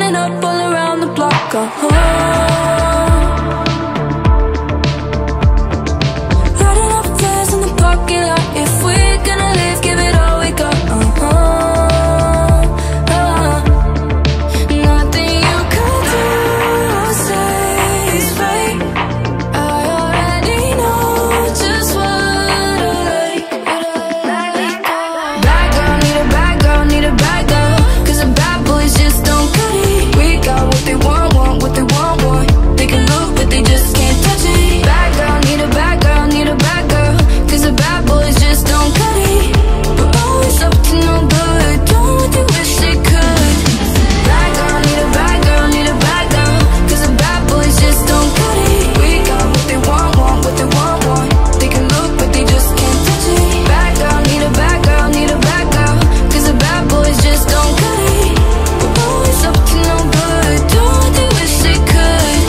lining up all around the block. Lighting up flares in the parking lot. If we're gonna live, give it all we got. Nothing you could do or say is right. I already know just what I like. Bad girl, need a bad girl, need a bad girl. 'Cause the bad boys just don't cut it. We got what they want, what they want. They can look but they just can't touch it. Bad girl, need a bad girl, need a bad girl. 'Cause the bad boys just don't cut it. We're always up to no good, doing what they wish they could. Bad girl, need a bad girl, need a bad girl. 'Cause the bad boys just don't cut it. We got what they want, what they want. They can look but they just can't touch it. Bad girl, need a bad girl, need a bad girl. 'Cause the bad boys just don't cut it. We're always up to no good, doing what they wish they could.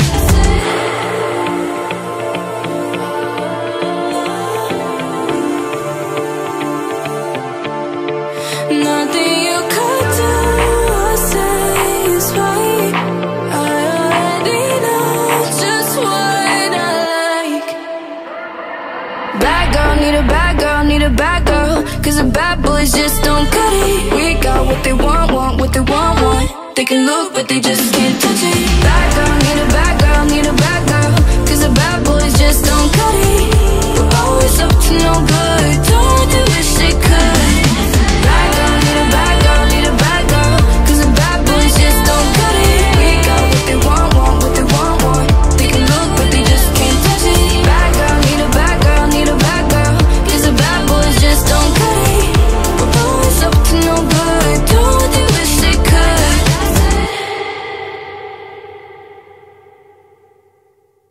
Nothing you could do or say is right. I already know just what I like. Bad girl, need a bad girl, need a bad girl. 'Cause the bad boys just don't cut it. We got what they want, what they want. They can look but they just can't touch it. Bad girl, need a bad girl, need a bad girl. 'Cause the bad boys just don't cut it. We're always up to no good.